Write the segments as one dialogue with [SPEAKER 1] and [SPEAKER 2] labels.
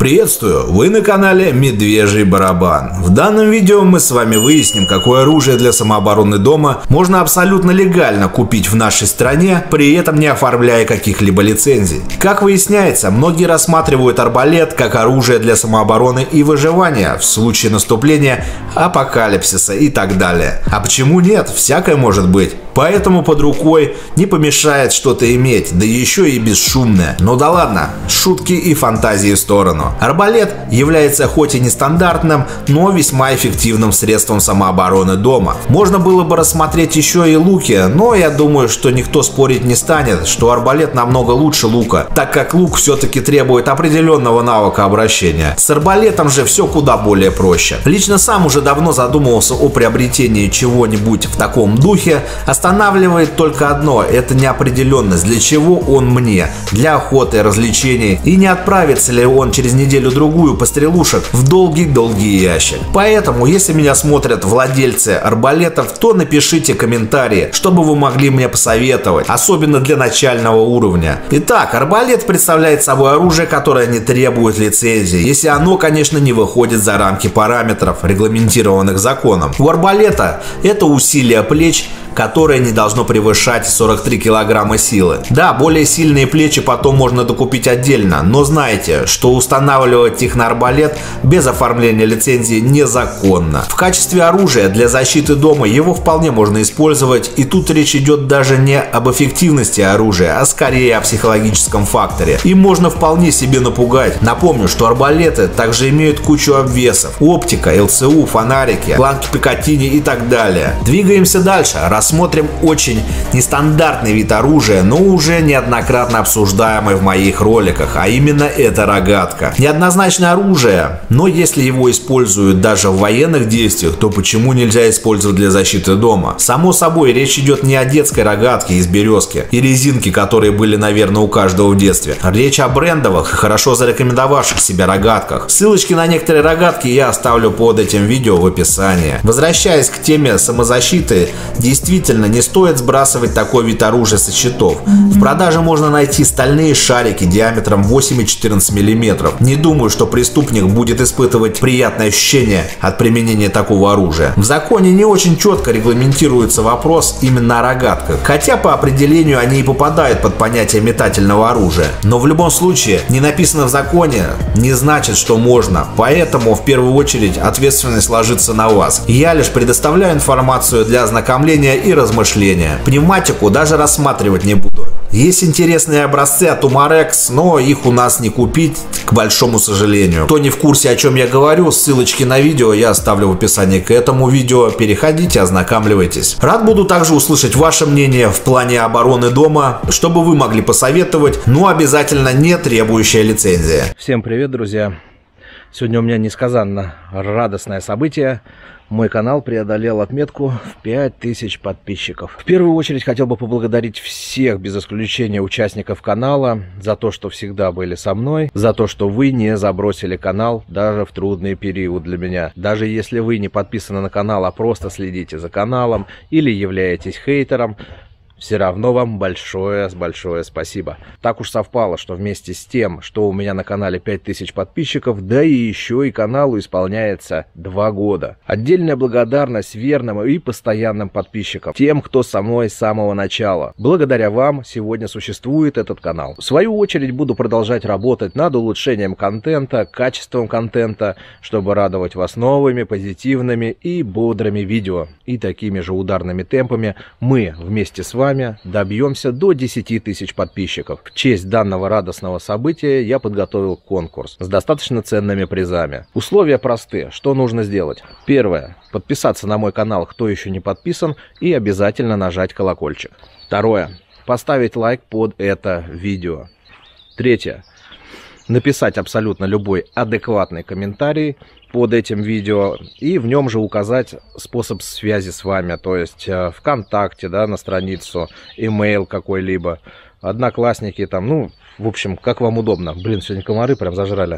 [SPEAKER 1] Приветствую! Вы на канале Медвежий Барабан. В данном видео мы с вами выясним, какое оружие для самообороны дома можно абсолютно легально купить в нашей стране, при этом не оформляя каких-либо лицензий. Как выясняется, многие рассматривают арбалет как оружие для самообороны и выживания в случае наступления, апокалипсиса и так далее. А почему нет? Всякое может быть. Поэтому под рукой не помешает что-то иметь, да еще и бесшумное. Ну да ладно, шутки и фантазии в сторону. Арбалет является хоть и нестандартным, но весьма эффективным средством самообороны дома. Можно было бы рассмотреть еще и луки, но я думаю, что никто спорить не станет, что арбалет намного лучше лука, так как лук все-таки требует определенного навыка обращения. С арбалетом же все куда более проще. Лично сам уже давно задумывался о приобретении чего-нибудь в таком духе. Останавливает только одно – это неопределенность. Для чего он мне? Для охоты, развлечений. И не отправится ли он через неделю-другую пострелушек в долгий-долгий ящик. Поэтому, если меня смотрят владельцы арбалетов, то напишите комментарии, чтобы вы могли мне посоветовать, особенно для начального уровня. Итак, арбалет представляет собой оружие, которое не требует лицензии, если оно, конечно, не выходит за рамки параметров, регламентированных законом. У арбалета это усилие плеч, которое не должно превышать 43 килограмма силы. Да, более сильные плечи потом можно докупить отдельно, но знайте, что устанавливать их на арбалет без оформления лицензии незаконно. В качестве оружия для защиты дома его вполне можно использовать, и тут речь идет даже не об эффективности оружия, а скорее о психологическом факторе. Им можно вполне себе напугать. Напомню, что арбалеты также имеют кучу обвесов: оптика, ЛЦУ, фонарики, планки Пикатини и так далее. Двигаемся дальше. Рассмотрим очень нестандартный вид оружия, но уже неоднократно обсуждаемый в моих роликах, а именно это рогатка. Неоднозначное оружие, но если его используют даже в военных действиях, то почему нельзя использовать для защиты дома? Само собой, речь идет не о детской рогатке из березки и резинки, которые были, наверное, у каждого в детстве. Речь о брендовых и хорошо зарекомендовавших себя рогатках. Ссылочки на некоторые рогатки я оставлю под этим видео в описании. Возвращаясь к теме самозащиты, действительно не стоит сбрасывать такой вид оружия со счетов. В продаже можно найти стальные шарики диаметром 8 и 14 мм. Не думаю, что преступник будет испытывать приятное ощущение от применения такого оружия. В законе не очень четко регламентируется вопрос именно о рогатках, хотя по определению они и попадают под понятие метательного оружия. Но в любом случае, не написано в законе не значит, что можно, поэтому в первую очередь ответственность ложится на вас. Я лишь предоставляю информацию для ознакомления и размышления. Пневматику даже рассматривать не буду. Есть интересные образцы от Umarex, но их у нас не купить, к большому сожалению. Кто не в курсе, о чем я говорю, ссылочки на видео я оставлю в описании к этому видео. Переходите, ознакомливайтесь. Рад буду также услышать ваше мнение в плане обороны дома, чтобы вы могли посоветовать, но обязательно не требующая лицензия.
[SPEAKER 2] Всем привет, друзья! Сегодня у меня несказанно радостное событие. Мой канал преодолел отметку в 5000 подписчиков. В первую очередь хотел бы поблагодарить всех без исключения участников канала за то, что всегда были со мной, за то, что вы не забросили канал даже в трудный период для меня. Даже если вы не подписаны на канал, а просто следите за каналом или являетесь хейтером, все равно вам большое спасибо. Так уж совпало, что вместе с тем, что у меня на канале 5000 подписчиков, да и еще и каналу исполняется 2 года. Отдельная благодарность верным и постоянным подписчикам, тем, кто со мной с самого начала. Благодаря вам сегодня существует этот канал. В свою очередь буду продолжать работать над улучшением контента, качеством контента, чтобы радовать вас новыми, позитивными и бодрыми видео. И такими же ударными темпами мы вместе с вами добьемся до 10 тысяч подписчиков. В честь данного радостного события я подготовил конкурс с достаточно ценными призами. Условия просты. Что нужно сделать? Первое. Подписаться на мой канал, кто еще не подписан, и обязательно нажать колокольчик. Второе. Поставить лайк под это видео. Третье. Написать абсолютно любой адекватный комментарий под этим видео и в нем же указать способ связи с вами, то есть ВКонтакте, да, на страницу, имейл какой-либо, Одноклассники там, ну, в общем, как вам удобно. Блин, сегодня комары прям зажрали.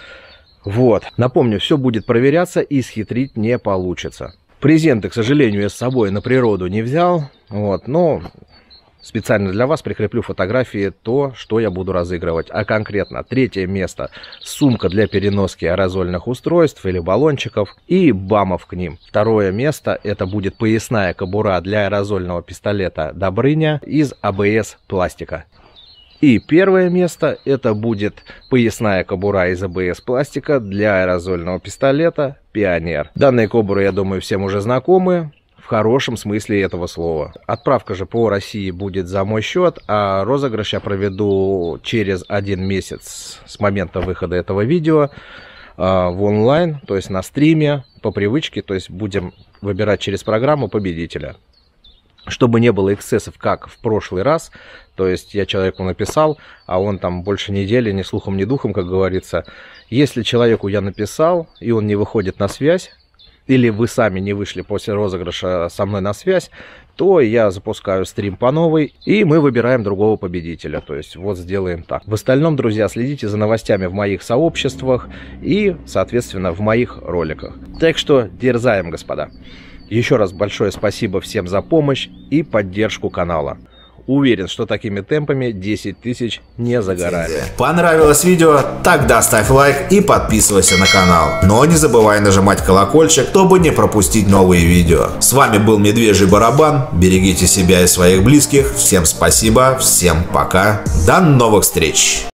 [SPEAKER 2] Вот, напомню, все будет проверяться и схитрить не получится. Презенты, к сожалению, я с собой на природу не взял, вот, но специально для вас прикреплю фотографии то, что я буду разыгрывать. А конкретно 3-е место — сумка для переноски аэрозольных устройств или баллончиков и бамов к ним. 2-е место — это будет поясная кобура для аэрозольного пистолета Добрыня из АБС пластика. И 1-е место — это будет поясная кобура из АБС пластика для аэрозольного пистолета Пионер. Данные кобуры, я думаю, всем уже знакомы. В хорошем смысле этого слова. Отправка же по России будет за мой счет, а розыгрыш я проведу через 1 месяц с момента выхода этого видео в онлайн, то есть на стриме, по привычке, то есть будем выбирать через программу победителя. Чтобы не было эксцессов, как в прошлый раз, то есть я человеку написал, а он там больше недели ни слухом, ни духом, как говорится. Если человеку я написал, и он не выходит на связь, или вы сами не вышли после розыгрыша со мной на связь, то я запускаю стрим по новой, и мы выбираем другого победителя. То есть вот сделаем так. В остальном, друзья, следите за новостями в моих сообществах и, соответственно, в моих роликах. Так что дерзаем, господа. Еще раз большое спасибо всем за помощь и поддержку канала. Уверен, что такими темпами 10 тысяч не за горами.
[SPEAKER 1] Понравилось видео? Тогда ставь лайк и подписывайся на канал. Но не забывай нажимать колокольчик, чтобы не пропустить новые видео. С вами был Медвежий Барабан. Берегите себя и своих близких. Всем спасибо, всем пока. До новых встреч.